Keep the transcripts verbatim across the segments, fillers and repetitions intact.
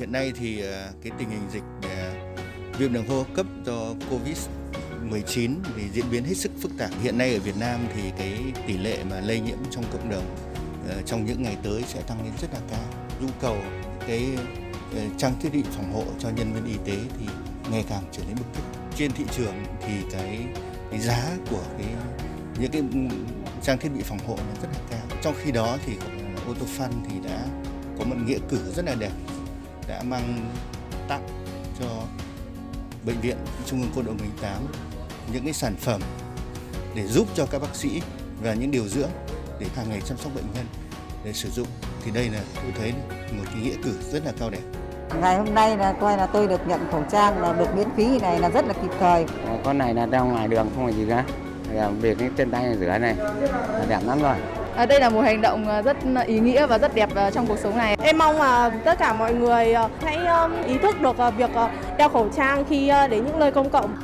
Hiện nay thì cái tình hình dịch viêm đường hô hấp cấp do Covid mười chín thì diễn biến hết sức phức tạp. Hiện nay ở Việt Nam thì cái tỷ lệ mà lây nhiễm trong cộng đồng trong những ngày tới sẽ tăng lên rất là cao. Nhu cầu cái trang thiết bị phòng hộ cho nhân viên y tế thì ngày càng trở nên bức thiết. Trên thị trường thì cái, cái giá của cái những cái trang thiết bị phòng hộ nó rất là cao. Trong khi đó thì Autofun thì đã có một nghĩa cử rất là đẹp, đã mang tặng cho Bệnh viện Trung ương Quân đội một linh tám những cái sản phẩm để giúp cho các bác sĩ và những điều dưỡng để hàng ngày chăm sóc bệnh nhân để sử dụng. Thì đây là tôi thấy một cái nghĩa cử rất là cao đẹp. Ngày hôm nay là coi là tôi được nhận khẩu trang là được miễn phí này là rất là kịp thời. Con này là ra ngoài đường không phải gì cả. Việc cái chân tay rửa này là đẹp lắm rồi. À, đây là một hành động rất ý nghĩa và rất đẹp trong cuộc sống này. Em mong là tất cả mọi người hãy ý thức được việc đeo khẩu trang khi đến những nơi công cộng.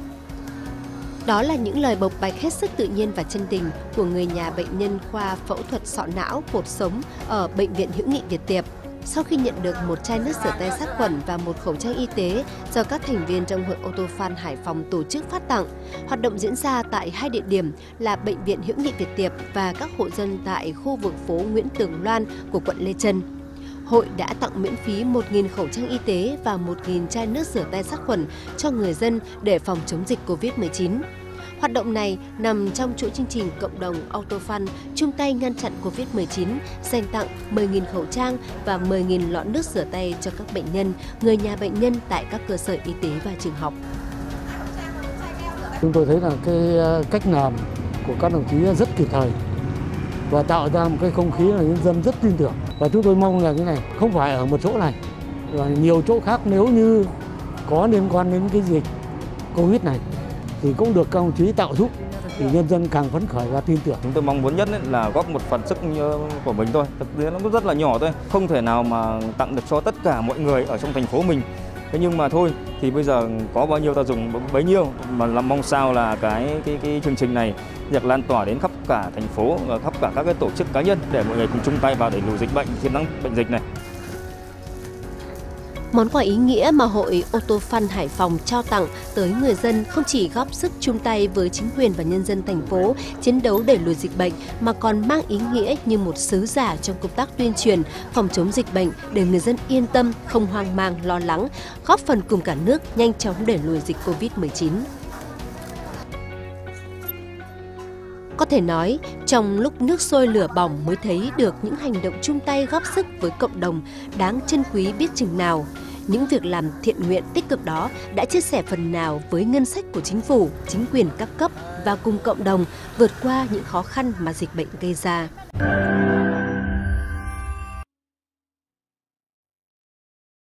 Đó là những lời bộc bạch hết sức tự nhiên và chân tình của người nhà bệnh nhân khoa phẫu thuật sọ não cột sống ở Bệnh viện Hữu nghị Việt Tiệp. Sau khi nhận được một chai nước rửa tay sát khuẩn và một khẩu trang y tế do các thành viên trong hội Autofun Hải Phòng tổ chức phát tặng, hoạt động diễn ra tại hai địa điểm là Bệnh viện Hữu nghị Việt Tiệp và các hộ dân tại khu vực phố Nguyễn Tường Loan của quận Lê Chân. Hội đã tặng miễn phí một nghìn khẩu trang y tế và một nghìn chai nước rửa tay sát khuẩn cho người dân để phòng chống dịch Covid mười chín. Hoạt động này nằm trong chuỗi chương trình cộng đồng Autofun chung tay ngăn chặn Covid mười chín, dành tặng mười nghìn khẩu trang và mười nghìn lọ nước rửa tay cho các bệnh nhân, người nhà bệnh nhân tại các cơ sở y tế và trường học. Chúng tôi thấy là cái cách làm của các đồng chí rất kịp thời và tạo ra một cái không khí là nhân dân rất tin tưởng. Và chúng tôi mong là cái này không phải ở một chỗ này, và nhiều chỗ khác nếu như có liên quan đến cái dịch Covid này thì cũng được các đồng chí tạo giúp thì nhân dân càng phấn khởi và tin tưởng. Chúng tôi mong muốn nhất là góp một phần sức của mình thôi, thực tế nó rất là nhỏ thôi, không thể nào mà tặng được cho tất cả mọi người ở trong thành phố mình. Thế nhưng mà thôi thì bây giờ có bao nhiêu ta dùng bấy nhiêu, mà làm mong sao là cái cái cái chương trình này được lan tỏa đến khắp cả thành phố và khắp cả các cái tổ chức cá nhân để mọi người cùng chung tay vào đẩy lùi dịch bệnh, chiến thắng bệnh dịch này. Món quà ý nghĩa mà hội Autofun Hải Phòng trao tặng tới người dân không chỉ góp sức chung tay với chính quyền và nhân dân thành phố chiến đấu đẩy lùi dịch bệnh mà còn mang ý nghĩa như một sứ giả trong công tác tuyên truyền phòng chống dịch bệnh để người dân yên tâm, không hoang mang, lo lắng, góp phần cùng cả nước nhanh chóng đẩy lùi dịch Covid mười chín. Có thể nói, trong lúc nước sôi lửa bỏng mới thấy được những hành động chung tay góp sức với cộng đồng đáng trân quý biết chừng nào. Những việc làm thiện nguyện tích cực đó đã chia sẻ phần nào với ngân sách của chính phủ, chính quyền các cấp và cùng cộng đồng vượt qua những khó khăn mà dịch bệnh gây ra.